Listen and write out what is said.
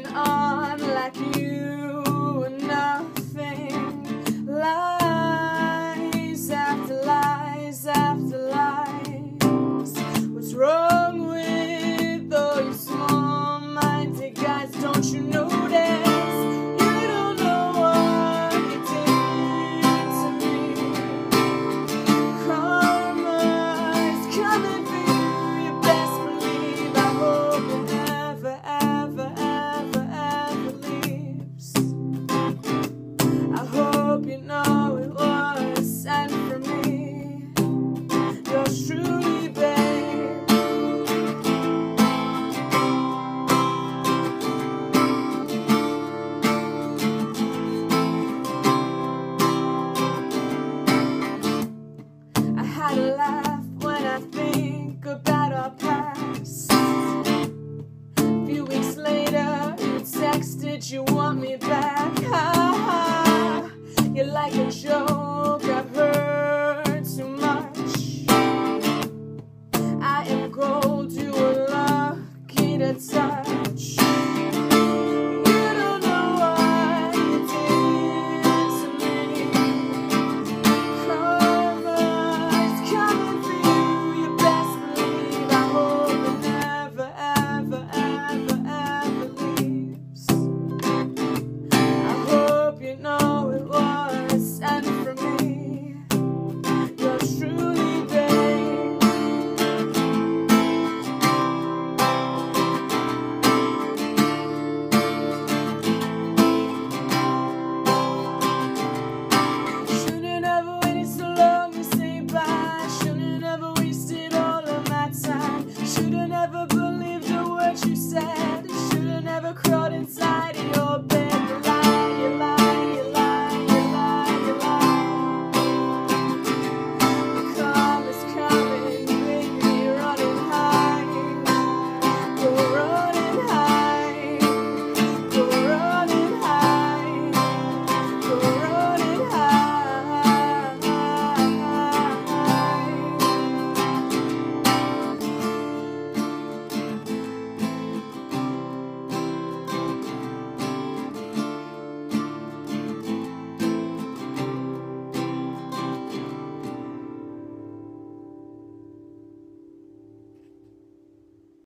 going on like you were nothing. Lies after lies after lies. What's wrong with all you small-minded guys? Don't you notice? You don't know what you did to me. Karma is coming for you. You best believe. I hope it never, ever, ever, ever leaves. I hope you know it was sent from me. Yours truly, babe. I had a laugh when I think about our past. A few weeks later, you texted you want me back. Ha ha, you're like a joke, I've heard too much. I am gold, you were lucky to touch. You don't know what you did to me. Karma is coming for you. You best believe. I hope it never, ever, ever, ever leaves. I hope you know it was sent from me. Yours truly, babe. Shouldn't have waited so long to say bye. Shouldn't have wasted all of my time. Shouldn't have believed a word you said. Shouldn't have crawled inside